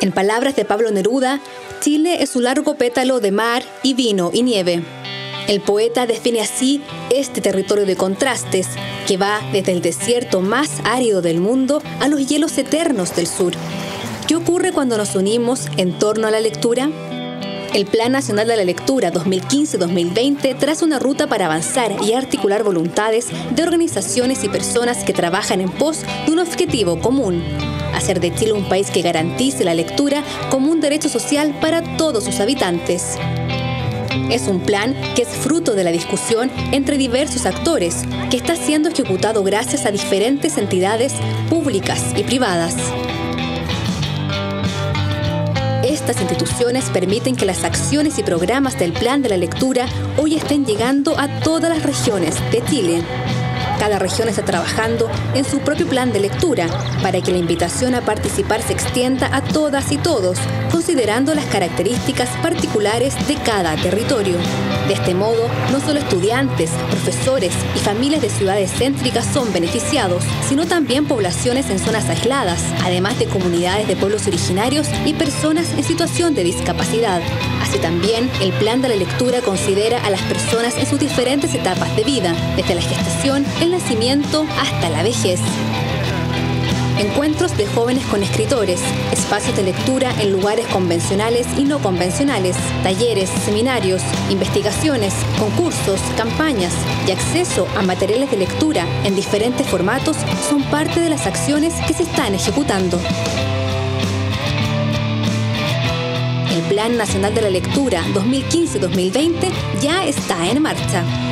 En palabras de Pablo Neruda, Chile es un largo pétalo de mar y vino y nieve. El poeta define así este territorio de contrastes que va desde el desierto más árido del mundo a los hielos eternos del sur. ¿Qué ocurre cuando nos unimos en torno a la lectura? El Plan Nacional de la Lectura 2015-2020 traza una ruta para avanzar y articular voluntades de organizaciones y personas que trabajan en pos de un objetivo común: hacer de Chile un país que garantice la lectura como un derecho social para todos sus habitantes. Es un plan que es fruto de la discusión entre diversos actores, que está siendo ejecutado gracias a diferentes entidades públicas y privadas. Estas instituciones permiten que las acciones y programas del Plan de la Lectura hoy estén llegando a todas las regiones de Chile. Cada región está trabajando en su propio plan de lectura para que la invitación a participar se extienda a todas y todos, considerando las características particulares de cada territorio. De este modo, no solo estudiantes, profesores y familias de ciudades céntricas son beneficiados, sino también poblaciones en zonas aisladas, además de comunidades de pueblos originarios y personas en situación de discapacidad. Así también, el Plan de la Lectura considera a las personas en sus diferentes etapas de vida, desde la gestación, el nacimiento hasta la vejez. Encuentros de jóvenes con escritores, espacios de lectura en lugares convencionales y no convencionales, talleres, seminarios, investigaciones, concursos, campañas y acceso a materiales de lectura en diferentes formatos son parte de las acciones que se están ejecutando. El Plan Nacional de la Lectura 2015-2020 ya está en marcha.